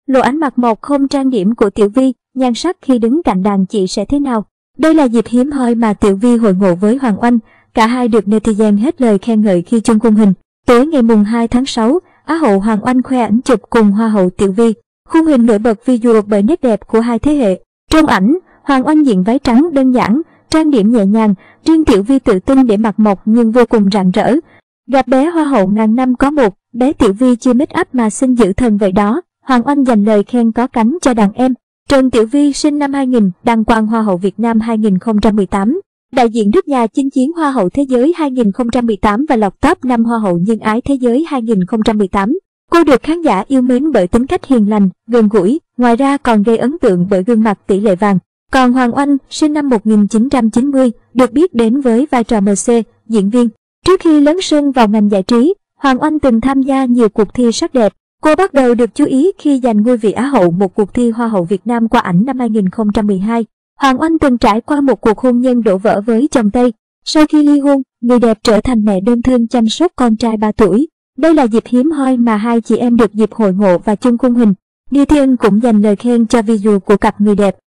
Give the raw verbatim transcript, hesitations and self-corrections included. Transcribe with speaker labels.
Speaker 1: Lộ ánh mặt một không trang điểm của Tiểu Vy, nhan sắc khi đứng cạnh đàn chị sẽ thế nào? Đây là dịp hiếm hoi mà Tiểu Vy hội ngộ với Hoàng Oanh. Cả hai được netizen hết lời khen ngợi khi chung khung hình. Tối ngày mùng hai tháng sáu, Á hậu Hoàng Oanh khoe ảnh chụp cùng Hoa hậu Tiểu Vy. Khung hình nổi bật visual bởi nét đẹp của hai thế hệ. Trong ảnh, Hoàng Oanh diện váy trắng đơn giản, trang điểm nhẹ nhàng, riêng Tiểu Vy tự tin để mặc mộc nhưng vô cùng rạng rỡ. Gặp bé Hoa hậu ngàn năm có một, bé Tiểu Vy chưa make up mà xinh dữ thần vậy đó. Hoàng Oanh dành lời khen có cánh cho đàn em. Trần Tiểu Vy sinh năm hai nghìn, đăng quang Hoa hậu Việt Nam hai nghìn không trăm mười tám. Đại diện nước nhà chinh chiến Hoa hậu Thế giới hai nghìn không trăm mười tám và lọt top năm Hoa hậu nhân ái Thế giới hai nghìn không trăm mười tám. Cô được khán giả yêu mến bởi tính cách hiền lành, gần gũi, ngoài ra còn gây ấn tượng bởi gương mặt tỷ lệ vàng. Còn Hoàng Oanh, sinh năm một nghìn chín trăm chín mươi, được biết đến với vai trò em xê, diễn viên. Trước khi lấn sân vào ngành giải trí, Hoàng Oanh từng tham gia nhiều cuộc thi sắc đẹp. Cô bắt đầu được chú ý khi giành ngôi vị Á hậu một cuộc thi Hoa hậu Việt Nam qua ảnh năm hai nghìn không trăm mười hai. Hoàng Oanh từng trải qua một cuộc hôn nhân đổ vỡ với chồng Tây. Sau khi ly hôn, người đẹp trở thành mẹ đơn thân chăm sóc con trai ba tuổi. Đây là dịp hiếm hoi mà hai chị em được dịp hội ngộ và chung khung hình. Netizen cũng dành lời khen cho visual của cặp người đẹp.